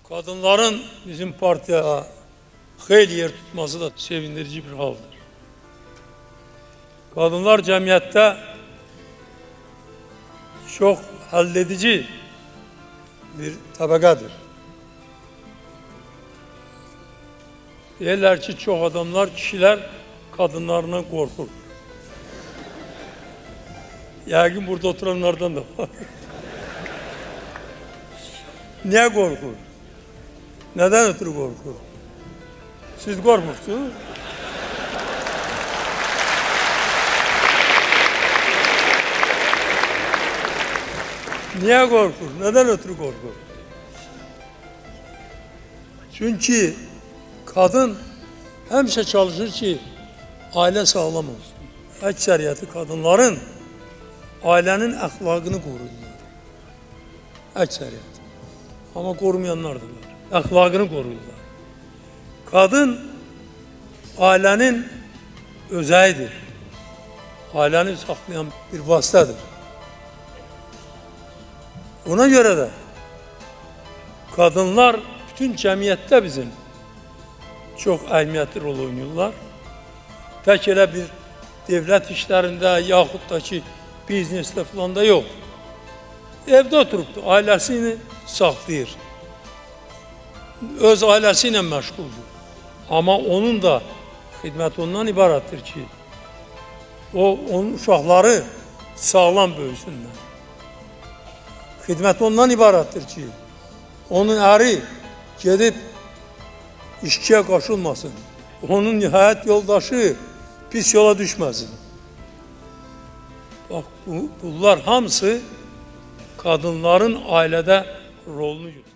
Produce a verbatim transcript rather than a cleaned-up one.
Kadınların bizim partiye xeyli yer tutması da sevindirici bir haldır. Kadınlar cemiyette çok halledici bir tabakadır. Deyirlər ki, çok adamlar, kişiler kadınlarından korkur. Yəqin burada oturanlardan da var. Niye korkur? Neden ötürü korkur? Siz korkmuşsunuz. Niye korkur? Neden ötürü korkur? Çünkü kadın hemşe çalışır ki aile sağlam olsun. Ekseriyeti kadınların ailenin ahlakını koruyurlar. Ekseriyeti. Ama korumayanlar da var. Ahlakını koruyurlar. Kadın ailenin özəyidir. Aileni saklayan bir vasıtadır. Ona göre de kadınlar bütün cemiyette bizim çok əhəmiyyətli rol oynuyorlar. Tek elə bir devlet işlerinde yaxud da ki biznesde falan da yok. Evde oturupdu, ailesini saxlayır. Öz ailesiyle məşğuldur. Ama onun da xidmət ondan ibarətdir ki, o onun uşaqları sağlam böyüsünlər. Xidmət ondan ibarətdir ki, onun əri gedib işkiyə qaşılmasın. Onun həyat yoldaşı pis yola düşməsin. Bak bu, bunlar hamısı kadınların ailede rolunu